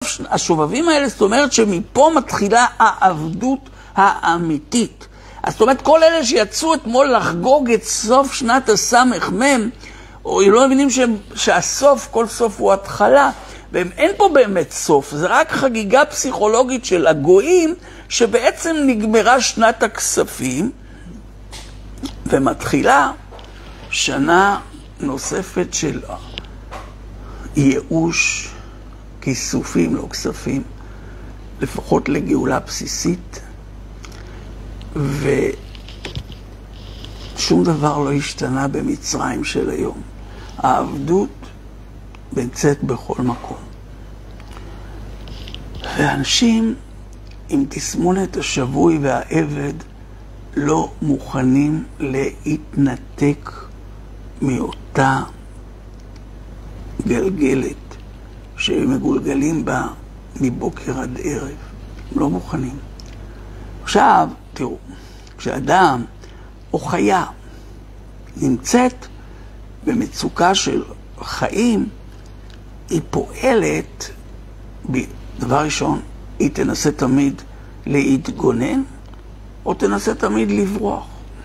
השובבים האלה, זאת אומרת שמפה מתחילה העבדות האמיתית. אז זאת אומרת, כל אלה שיצאו אתמול לחגוג את סוף שנת הסמ"ם, או לא מבינים שהסוף, כל סוף הוא התחלה, ואין פה באמת סוף, זה רק חגיגה פסיכולוגית של הגויים, שבעצם נגמרה שנת הכספים, ומתחילה שנה נוספת של ייאוש, כיסופים, לא כספים, לפחות לגאולה בסיסית, ושום דבר לא השתנה במצרים של היום. העבדות נמצאת בכל מקום. ואנשים עם תסמונת השבוי והעבד לא מוכנים להתנתק מאותה גלגלת שהם מגולגלים בה מבוקר עד ערב. הם לא מוכנים. עכשיו, תראו, כשאדם או חיה נמצאת במצוקה של חיים, היא פועלת, דבר ראשון, היא תנסה תמיד להתגונן, או תנסה תמיד לברוח.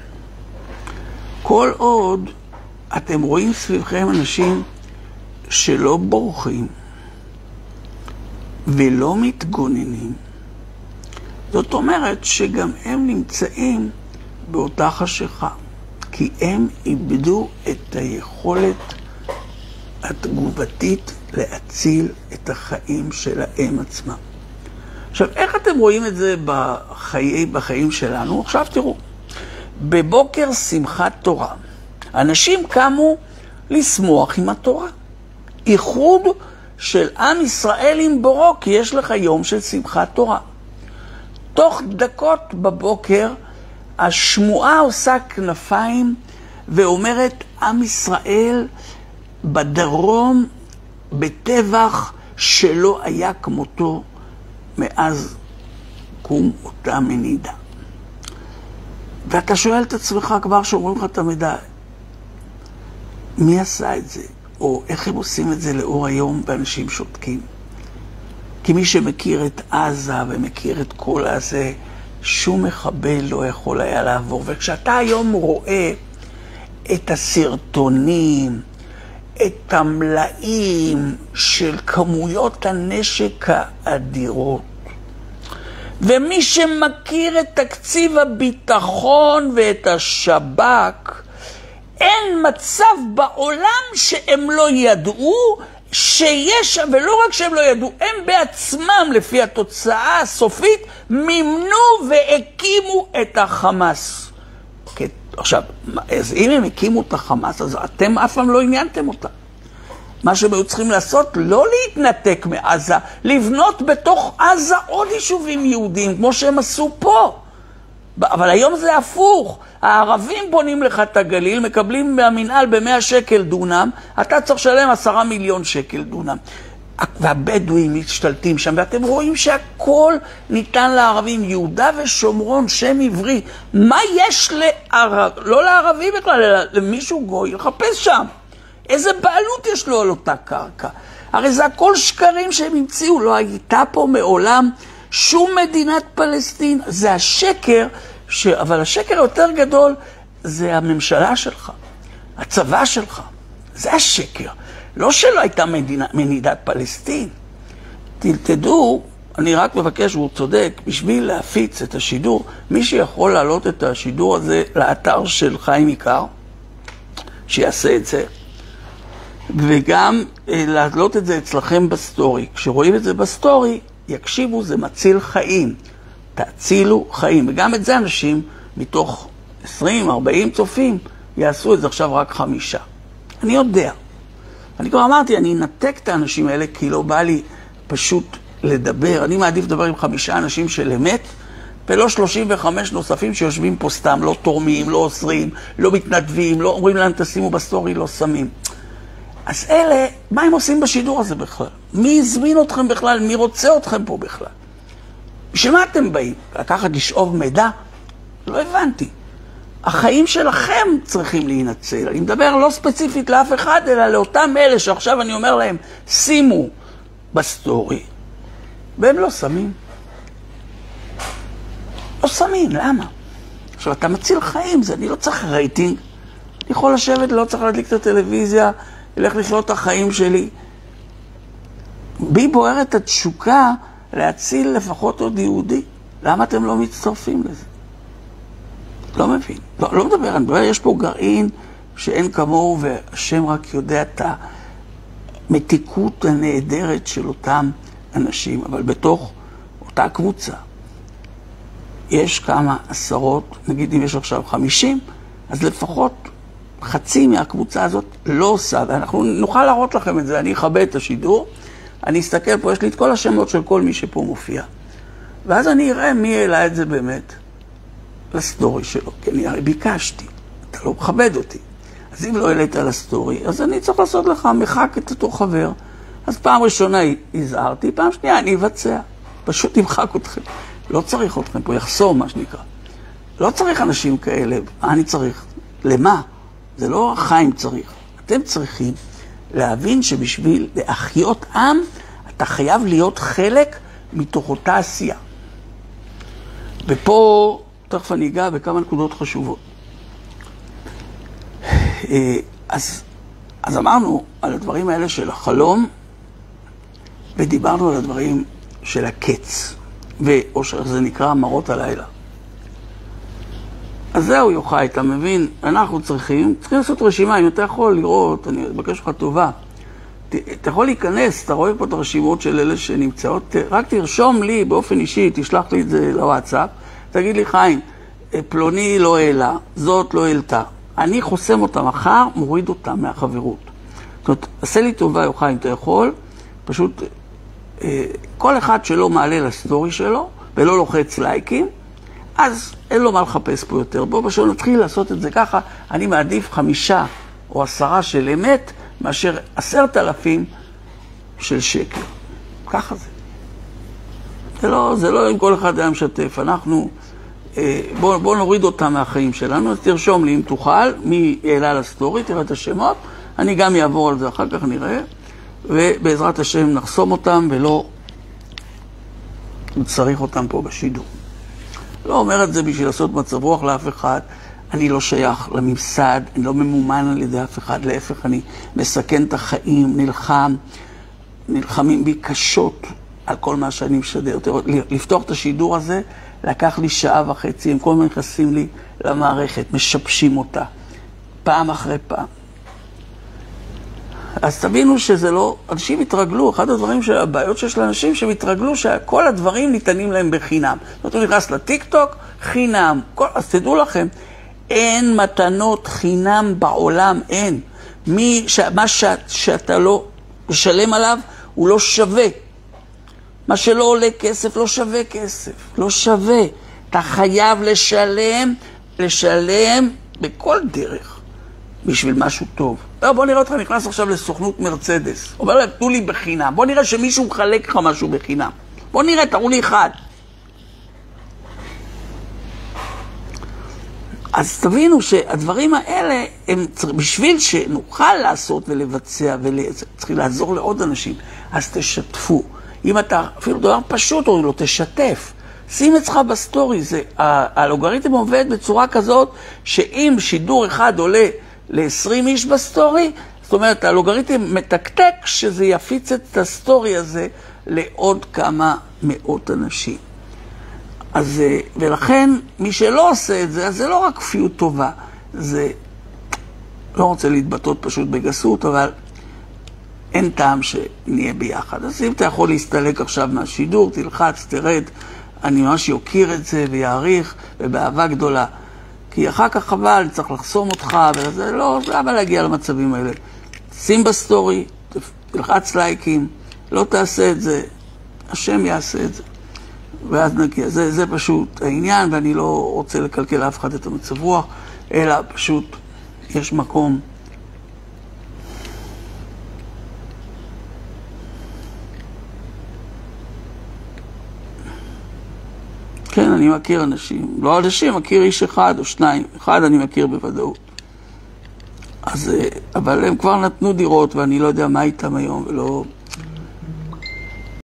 כל עוד אתם רואים סביבכם אנשים שלא בורחים ולא מתגוננים, זאת אומרת שגם הם נמצאים באותה חשיכה, כי הם איבדו את היכולת התגובתית להציל את החיים שלהם עצמם. עכשיו, איך אתם רואים את זה בחיים שלנו? עכשיו תראו, בבוקר שמחת תורה, אנשים קמו לשמוח עם התורה. איחוד של עם ישראל עם בורו, כי יש לך יום של שמחת תורה. תוך דקות בבוקר, השמועה עושה כנפיים ואומרת, עם ישראל בדרום בטבח שלא היה כמותו מאז קום אותה מנידה. ואתה שואל את עצמך כבר שאומרים לך את המידע, מי עשה את זה? או איך הם עושים את זה לאור היום באנשים שותקים? כי מי שמכיר את עזה ומכיר את כל הזה, שום מחבל לא יכול היה לעבור. וכשאתה היום רואה את הסרטונים, את המלאים של כמויות הנשק האדירות, ומי שמכיר את תקציב הביטחון ואת השב"כ, אין מצב בעולם שהם לא ידעו שיש, ולא רק שהם לא ידעו, הם בעצמם לפי התוצאה הסופית מימנו והקימו את החמאס. עכשיו, אז אם הם הקימו את החמאס, אז אתם אף פעם לא עניינתם אותה. מה שהם היו צריכים לעשות, לא להתנתק מעזה, לבנות בתוך עזה עוד יישובים יהודיים, כמו שהם עשו פה. אבל היום זה הפוך. הערבים בונים לך את הגליל, מקבלים מהמנהל ב100 שקל דונם, אתה צריך לשלם 10 מיליון שקל דונם. והבדואים משתלטים שם, ואתם רואים שהכל ניתן לערבים, יהודה ושומרון, שם עברי. מה יש לא לערבי בכלל, אלא למישהו גוי, לחפש שם. איזה בעלות יש לו על אותה קרקע? הרי זה הכל שקרים שהם המציאו, לא הייתה פה מעולם שום מדינת פלסטין. זה השקר, אבל השקר היותר גדול זה הממשלה שלך, הצבא שלך. זה השקר. לא שלא הייתה מדינת פלסטין. תדעו, אני רק מבקש, והוא צודק, בשביל להפיץ את השידור, מי שיכול להעלות את השידור הזה לאתר של חיים עיקר, שיעשה את זה, וגם להעלות את זה אצלכם בסטורי. כשרואים את זה בסטורי, יקשיבו, זה מציל חיים. תצילו חיים. וגם את זה אנשים מתוך 20-40 צופים יעשו את זה עכשיו רק 5. אני יודע. אני כבר אמרתי, אני אנתק את האנשים האלה כי לא בא לי פשוט לדבר. אני מעדיף לדבר עם 5 אנשים של אמת, ולא 35 נוספים שיושבים פה סתם, לא תורמים, לא עוזרים, לא מתנדבים, לא אומרים להם תשימו בסטורי, לא שמים. אז אלה, מה הם עושים בשידור הזה בכלל? מי הזמין אתכם בכלל? מי רוצה אתכם פה בכלל? בשביל מה אתם באים? לקחת לשאוב מידע? לא הבנתי. החיים שלכם צריכים להינצל. אני מדבר לא ספציפית לאף אחד, אלא לאותם אלה שעכשיו אני אומר להם, שימו בסטורי, והם לא שמים. לא שמים, למה? עכשיו, אתה מציל חיים, אני לא צריך רייטינג. אני יכול לשבת, לא צריך להדליק את הטלוויזיה, אלך לחיות את החיים שלי. בי בוערת התשוקה להציל לפחות עוד יהודי. למה אתם לא מצטרפים לזה? לא מבין. לא מדבר, אני מדבר, יש פה גרעין שאין כמוהו, והשם רק יודע את המתיקות הנהדרת של אותם אנשים. אבל בתוך אותה קבוצה יש כמה עשרות, נגיד אם יש עכשיו 50, אז לפחות חצי מהקבוצה הזאת לא עושה, ואנחנו נוכל להראות לכם את זה. אני אכבד את השידור, אני אסתכל פה, יש לי את כל השמות של כל מי שפה מופיע. ואז אני אראה מי העלה את זה באמת לסטורי שלו, כי אני הרי ביקשתי, אתה לא מכבד אותי. אז אם לא העלית לסטורי, אז אני צריך לעשות לך מחק את אותו חבר. אז פעם ראשונה הזהרתי, פעם שנייה אני אבצע. פשוט נמחק אתכם. לא צריך אתכם פה, יחסום מה שנקרא. לא צריך אנשים כאלה, אני צריך. למה? זה לא החיים צריך. אתם צריכים להבין שבשביל להחיות עם, אתה חייב להיות חלק מתוך אותה עשייה. ופה, תכף אני אגע בכמה נקודות חשובות. אז אמרנו על הדברים האלה של החלום, ודיברנו על הדברים של הקץ, או שזה נקרא מראות הלילה. אז זהו יוחאי, אתה מבין? אנחנו צריכים לעשות רשימה, אם אתה יכול לראות, אני אבקש לך טובה, אתה יכול להיכנס, אתה רואה פה את הרשימות של אלה שנמצאות, רק תרשום לי באופן אישי, תשלח לי את זה לוואטסאפ, תגיד לי חיים, פלוני לא העלה, זאת לא העלתה, אני חוסם אותה מחר, מוריד אותה מהחברות. זאת אומרת, עשה לי טובה יוחאי, אם אתה יכול, פשוט כל אחד שלא מעלה לסטורי שלו, ולא לוחץ לייקים, אז אין לו מה לחפש פה יותר. בואו פשוט נתחיל לעשות את זה ככה, אני מעדיף 5 או 10 של אמת, מאשר 10,000 של שקר. ככה זה. זה לא אם כל אחד היה משתף. אנחנו, בואו נוריד אותם מהחיים שלנו, אז תרשום לי אם תוכל, מי העלה לסטורי, תראה את השמות, אני גם אעבור על זה, אחר כך נראה, ובעזרת השם נחסום אותם ולא נצריך אותם פה בשידור. לא אומר את זה בשביל לעשות מצב רוח לאף אחד, אני לא שייך לממסד, אני לא ממומן על ידי אף אחד, להפך אני מסכן את החיים, נלחמים בי קשות על כל מה שאני משדר. לפתוח את השידור הזה לקח לי 1.5 שעה, הם כל הזמן נכנסים לי למערכת, משבשים אותה, פעם אחרי פעם. אז תבינו שזה לא, אנשים התרגלו, אחד הדברים הבעיות שיש לאנשים שמתרגלו שכל הדברים ניתנים להם בחינם. זאת אומרת, נכנס לטיק טוק, חינם. אז תדעו לכם, אין מתנות חינם בעולם, אין. מה שאתה לא משלם עליו, הוא לא שווה. מה שלא עולה כסף, לא שווה כסף. לא שווה. אתה חייב לשלם בכל דרך. בשביל משהו טוב. בוא נראה אותך נכנס עכשיו לסוכנות מרצדס. אומר להם, תנו לי בחינם. בוא נראה שמישהו מחלק לך משהו בחינם. בוא נראה, תראו לי אחד. אז תבינו שהדברים האלה, הם בשביל שנוכל לעשות ולבצע, צריכים לעזור לעוד אנשים, אז תשתפו. אם אתה, אפילו דבר פשוט, או לא תשתף. שים אצלך בסטורי, האלגוריתם עובד בצורה כזאת, שאם שידור אחד עולה ל-20 איש בסטורי, זאת אומרת, האלגוריתם מתקתק שזה יפיץ את הסטורי הזה לעוד כמה מאות אנשים. אז, ולכן, מי שלא עושה את זה, אז זה לא רק כפיות טובה, זה, לא רוצה להתבטאות פשוט בגסות, אבל אין טעם שנהיה ביחד. אז אם אתה יכול להסתלק עכשיו מהשידור, תלחץ, תרד, אני ממש יוקיר את זה ויעריך, ובאהבה גדולה. כי אחר כך חבל, צריך לחסום אותך, וזה לא, למה להגיע למצבים האלה? שים בסטורי, תלחץ לייקים, לא תעשה את זה, השם יעשה את זה. ואז נגיע, זה פשוט העניין, ואני לא רוצה לקלקל אף אחד את המצב רוח, אלא פשוט יש מקום. כן, אני מכיר אנשים, לא אנשים, מכיר איש אחד או שניים, אחד אני מכיר בוודאות. אז, אבל הם כבר נתנו דירות ואני לא יודע מה איתם היום ולא